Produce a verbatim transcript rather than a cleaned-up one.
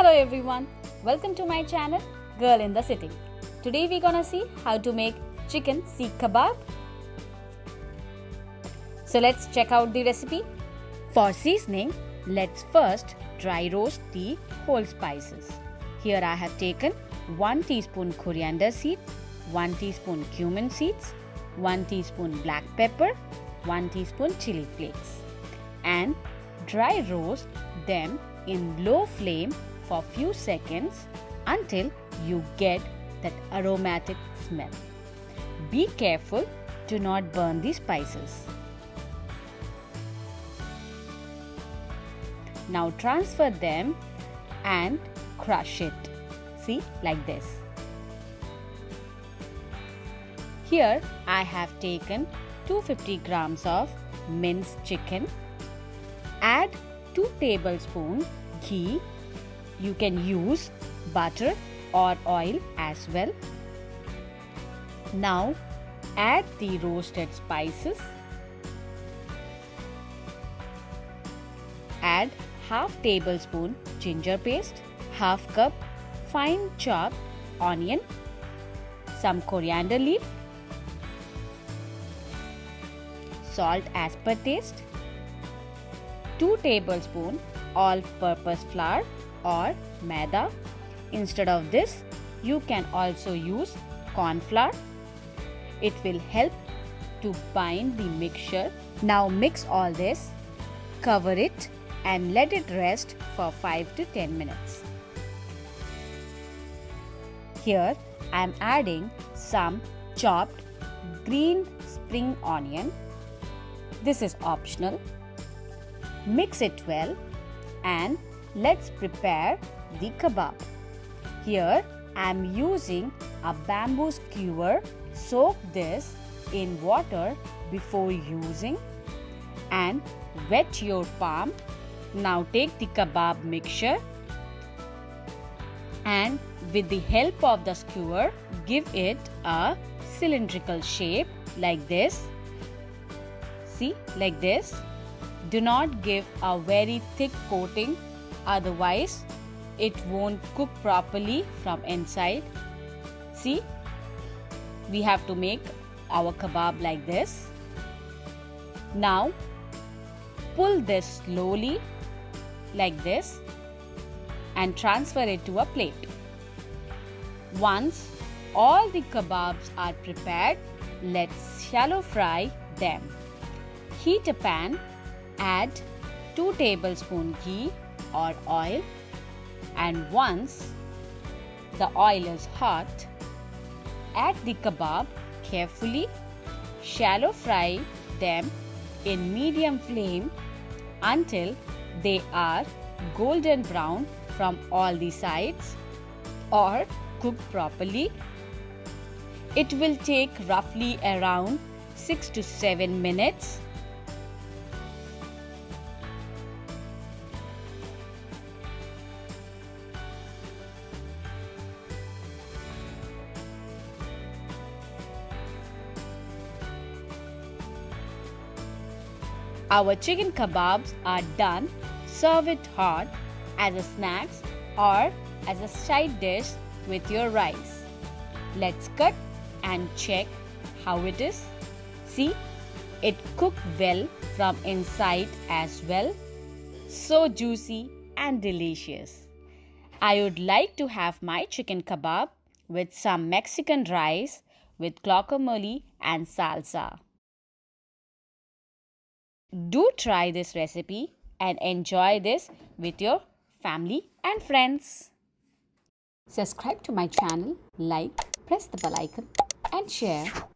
Hello everyone, welcome to my channel Girl in the City. Today we're gonna see how to make chicken seekh kebab. So let's check out the recipe. For seasoning, let's first dry roast the whole spices. Here I have taken one teaspoon coriander seed, one teaspoon cumin seeds, one teaspoon black pepper, one teaspoon chili flakes, and dry roast them in low flame for few seconds until you get that aromatic smell. Be careful to not burn the spices. Now transfer them and crush it. See, like this. Here I have taken two hundred fifty grams of minced chicken. Add two tablespoons ghee. You can use butter or oil as well. Now add the roasted spices. Add half tablespoon ginger paste, half cup fine chopped onion, some coriander leaf, salt as per taste, two tablespoons all-purpose flour or maida. Instead of this, you can also use corn flour. It will help to bind the mixture. Now mix all this, cover it and let it rest for five to ten minutes. Here I am adding some chopped green spring onion. This is optional. Mix it well and let's prepare the kebab. Here I am using a bamboo skewer. Soak this in water before using and wet your palm. Now take the kebab mixture and with the help of the skewer, give it a cylindrical shape like this. See, like this. Do not give a very thick coating, otherwise it won't cook properly from inside. See, we have to make our kebab like this. Now pull this slowly like this and transfer it to a plate. Once all the kebabs are prepared, let's shallow fry them. Heat a pan. Add two tablespoons ghee or oil, and once the oil is hot, add the kebab carefully. Shallow fry them in medium flame until they are golden brown from all the sides or cooked properly. It will take roughly around six to seven minutes. Our chicken kebabs are done. Serve it hot as a snack or as a side dish with your rice. Let's cut and check how it is. See, it cooked well from inside as well. So juicy and delicious. I would like to have my chicken kebab with some Mexican rice with guacamole and salsa. Do try this recipe and enjoy this with your family and friends. Subscribe to my channel, like, press the bell icon and share